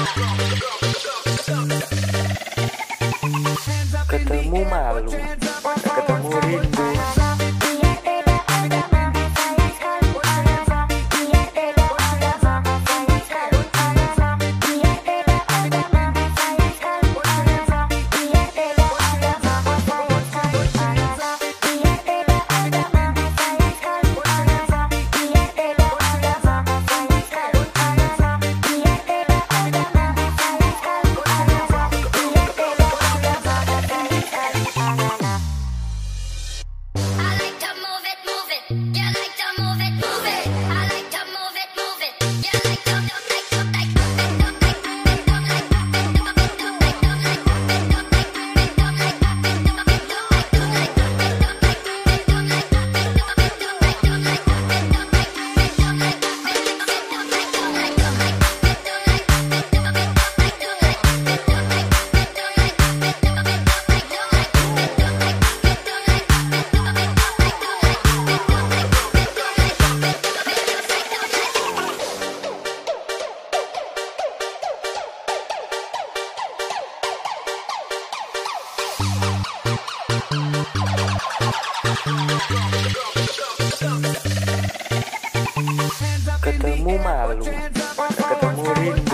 Ketemu malu, ketemu rindu. Ketemu malu, ketemu rindu.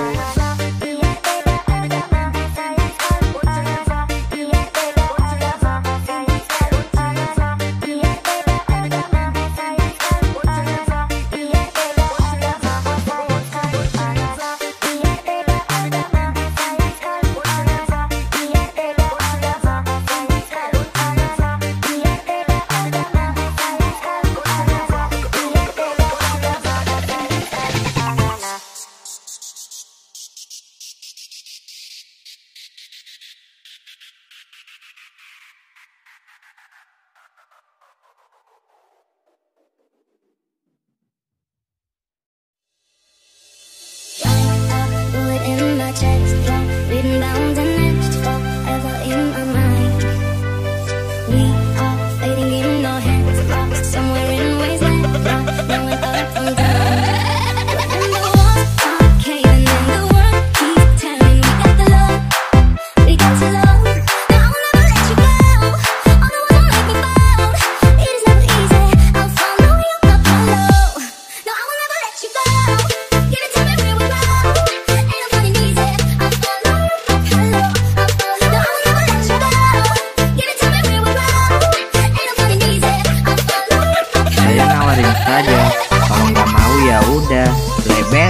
Written down the next forever in my mind. We are fading in our hands, lost somewhere in wasteland, not knowing up from down. When the walls are caving in, the world keeps telling we got the love, we got to love. Now I will never let you go. All the ones who make me bound. It is never easy. I'll follow you up below. No, I will never let you go. Give it to me real low. Ain't no funny easy. I'll follow you up below. No, I will never let you go. Give it to me real low. Ain't no funny easy. I'll follow you up below. Saya nawarin saja, kalau nggak mau ya udah, lebel.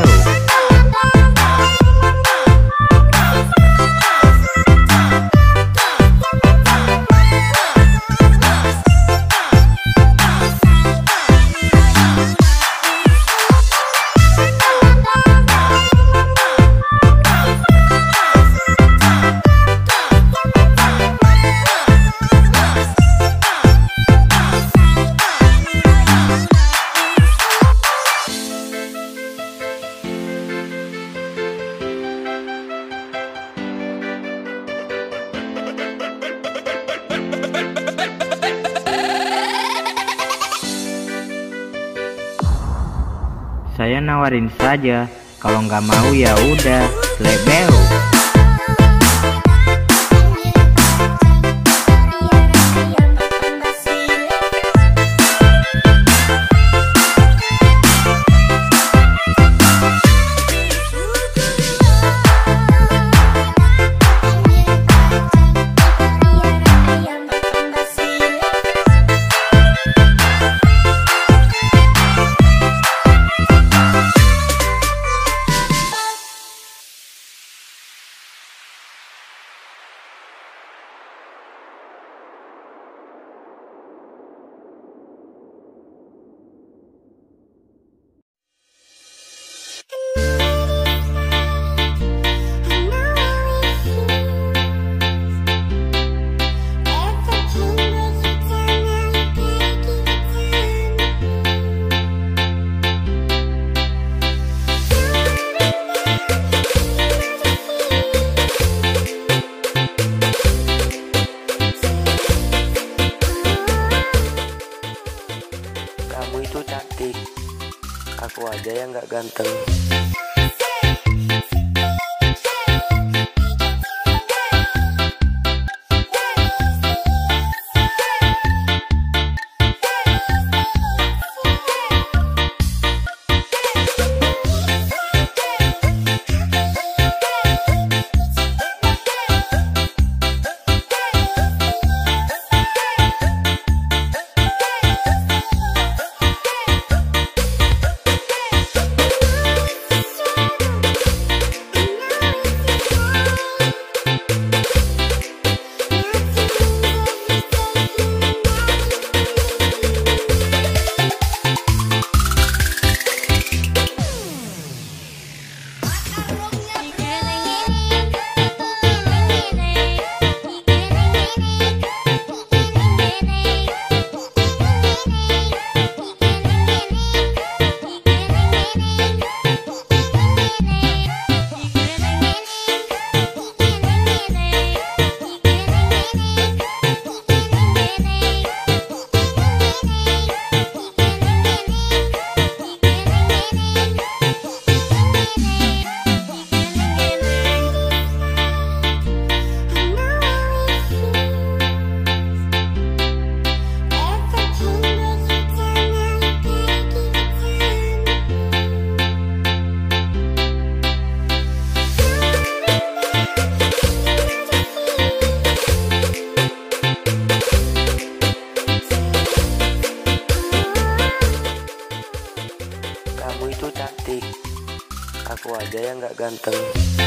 Saya nawarin saja, kalau nggak mau ya udah, lebel. Aku aja yang gak ganteng. nggak ganteng.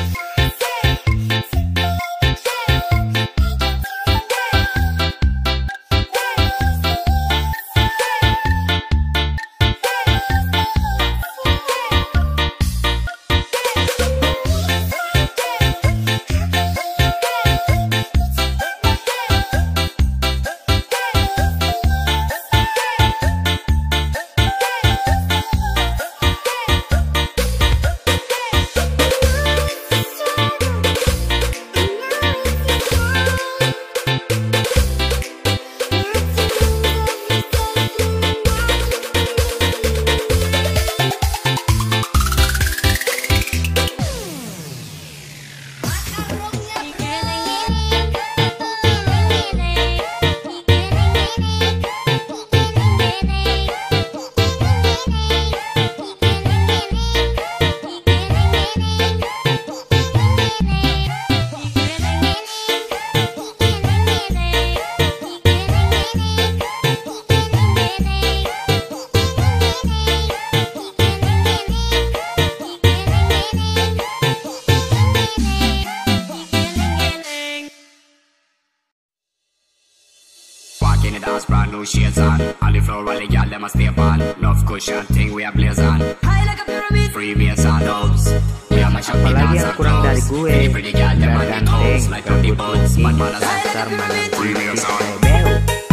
In the dance, brand new shades on. On the floor, all the gyal them a stay on. Love cushion thing we a blaze on. High like a pyramid. Free bass and dubs. We a mash up the Apalagi dance yang and kurang dari clothes. gue, Any pretty gyal them nggak on the ganteng, toes. Like on the boats, bad man as dasar mana free bass on. bel.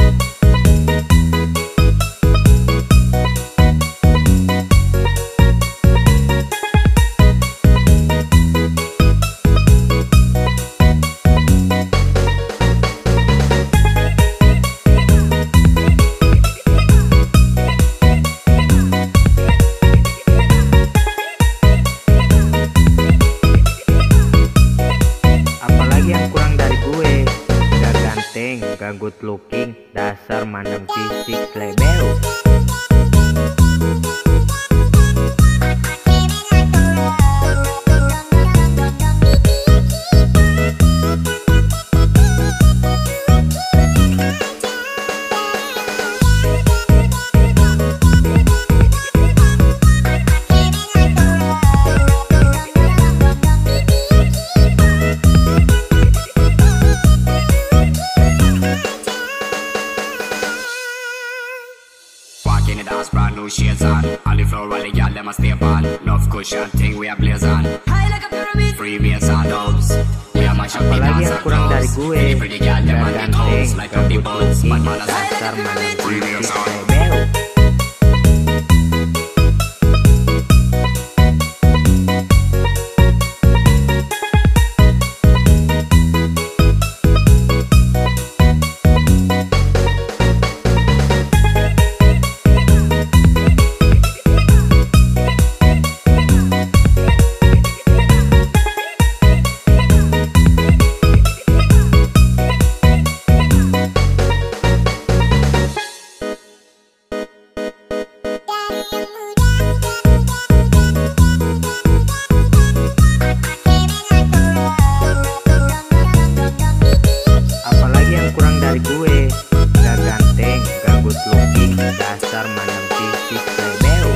Gak good looking, dasar mandang fisik lebel. In the dance, brand new shades on. On the floor, all the gyal them a stay on. Love cushion thing we a blaze on. High like a pyramid. Free bass and dubs. We a mash up the Apalagi dance yang and kurang dari clothes. gue, Any pretty gyal them on the gak toes. ganteng, Like on the boats, bad man as dasar mandang free bass fisik on. lebel. Apalagi yang kurang dari gue, gak ganteng, gak good looking, dasar mandang fisik lebel.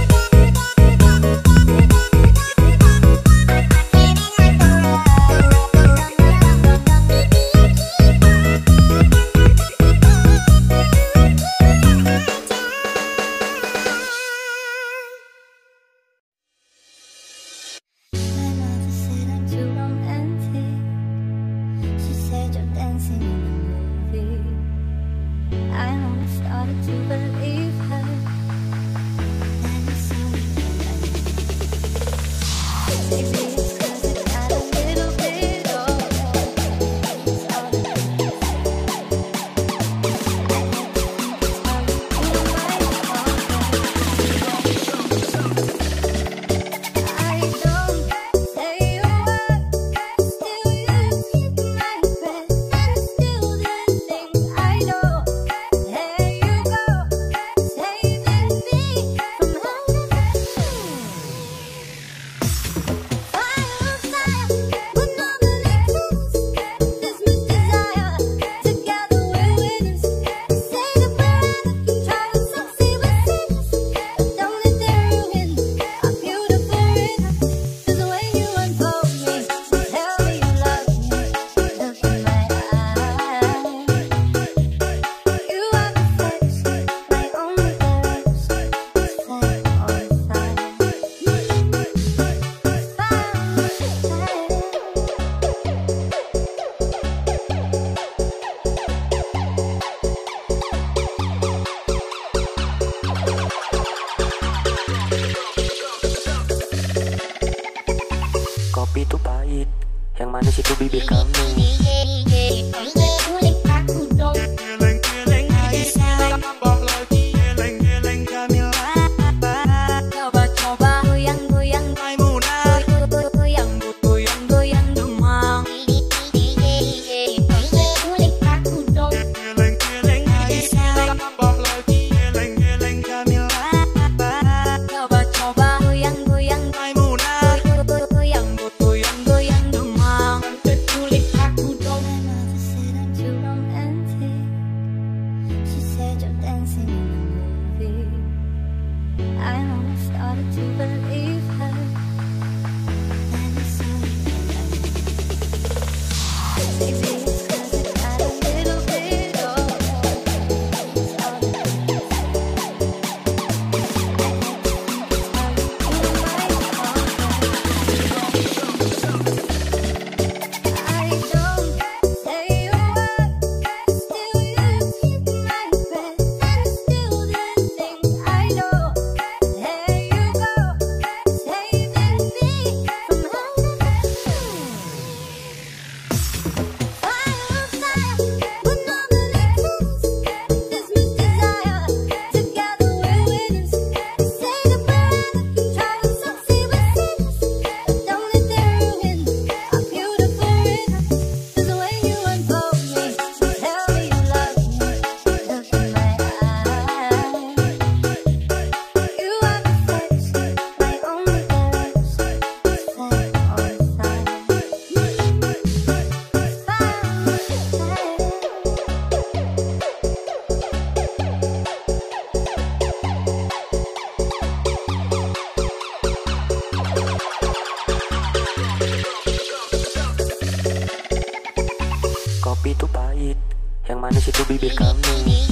My mother said I'm too romantic. She said you're dancing in a movie. I almost started to believe her. Then I saw you again. Maybe it's 'cause I got a little bit older. It's all that matters. I like to think it's how you feel my heart. I don't say a word, still you keep my breath, and still the things I know. There you go, say Kopi itu pahit, yang manis itu bibir kamu. Kopi itu pahit, yang manis itu bibir kamu.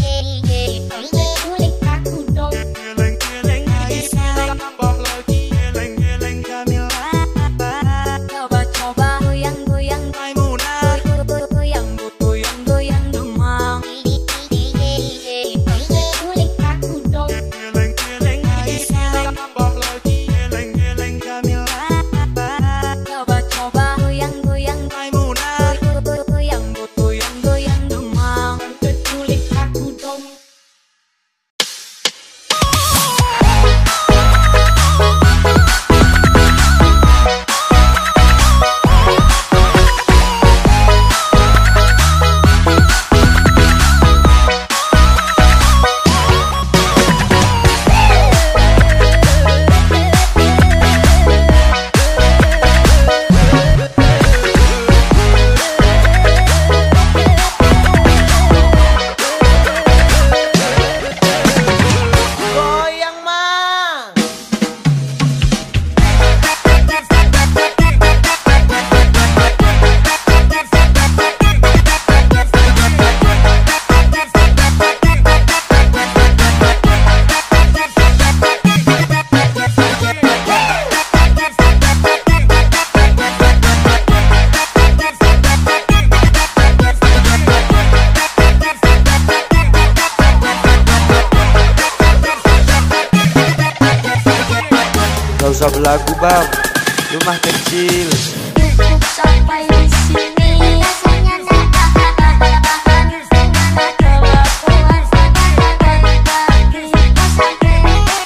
Gak usah belagu bang, rumah kecil. Cukup sampai di sini. Rasanya tak tahan dengan kelakuan pagi-pagi. Sakit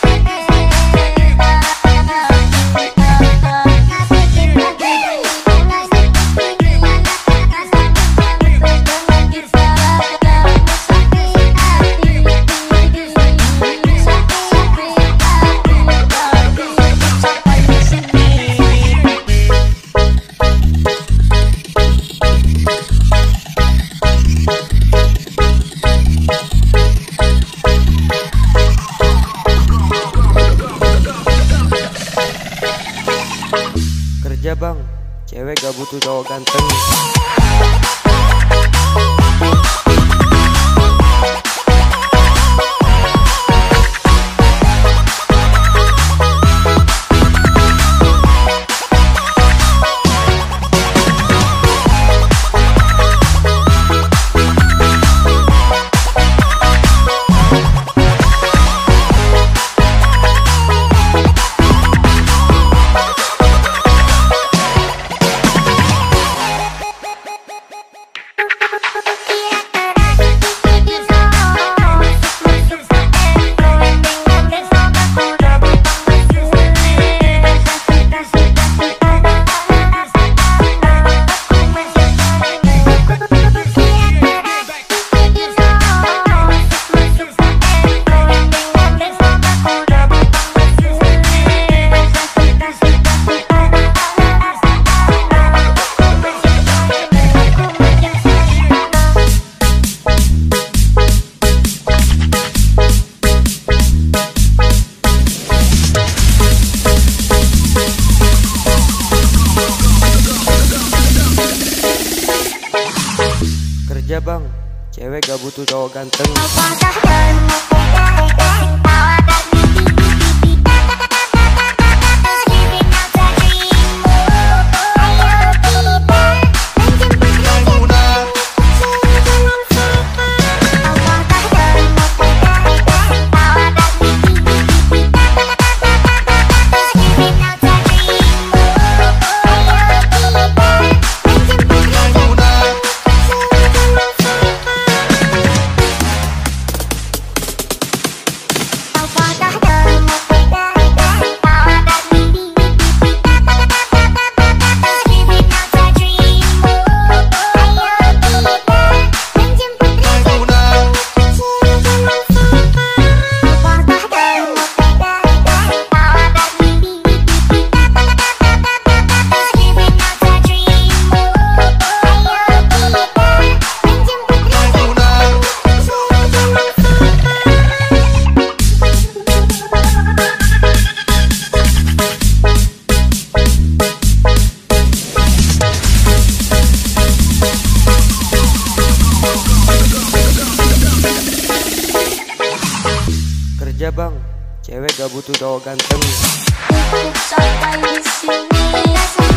Kerja bang, cewek gak butuh cowok ganteng. cewek gak butuh cowok ganteng. Kerja bang, cewek gak butuh cowok ganteng. Sampai di sini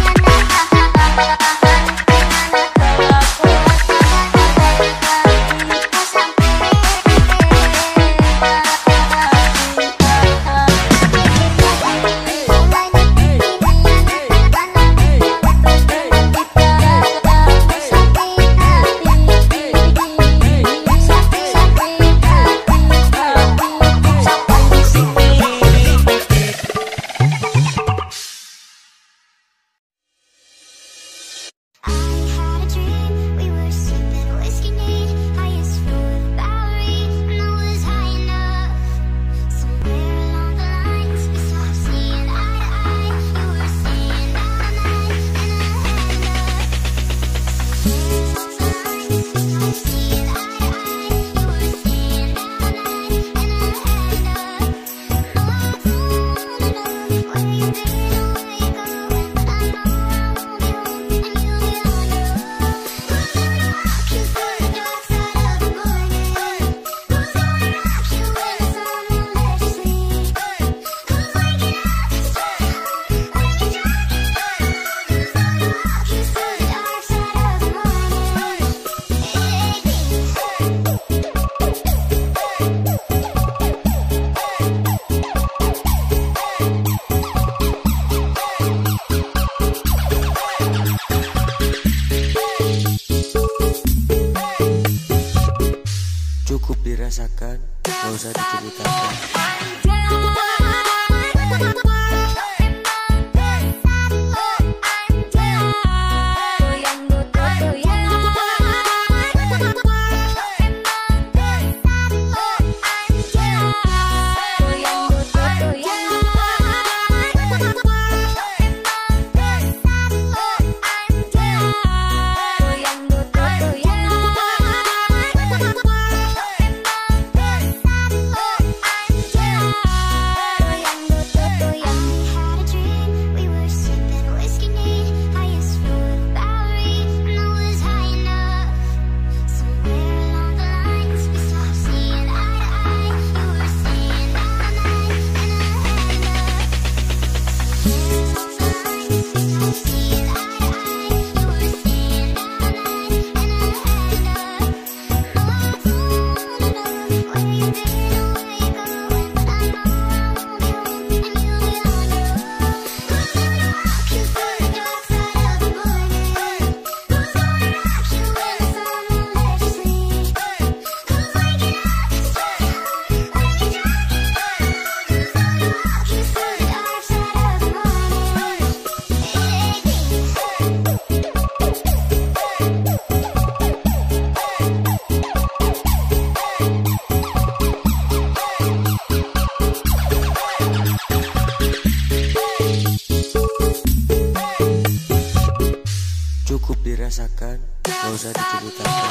cukup dirasakan, gak usah diceritakan. Cukup dirasakan, gak usah diceritakan.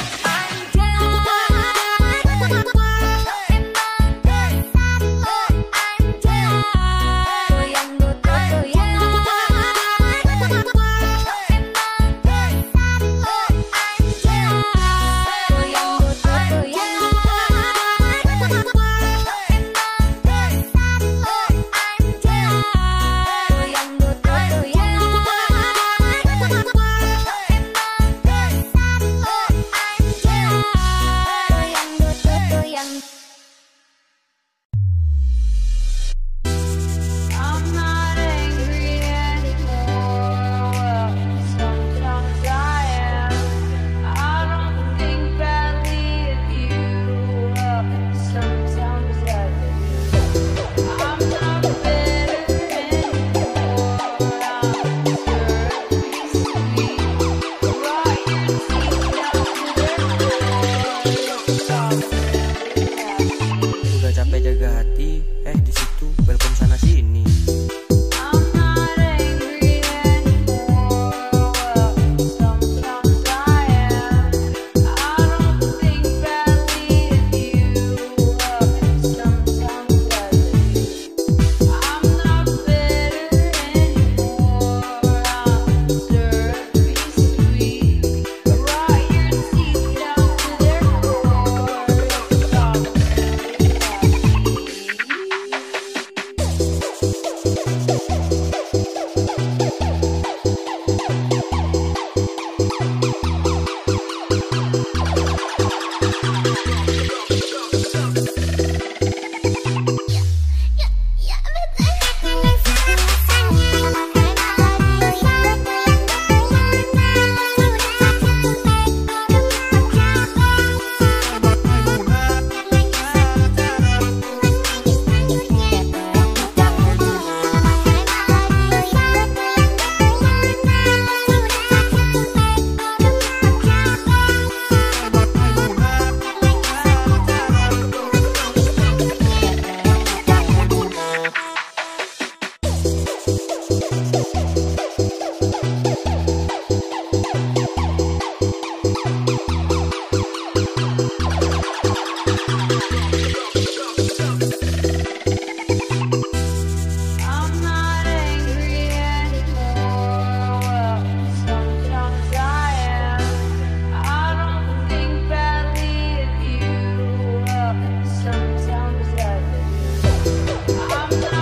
Udah capek jaga hati, di situ welcome sana sini.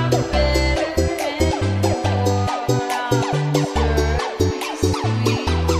Sure, be sweet.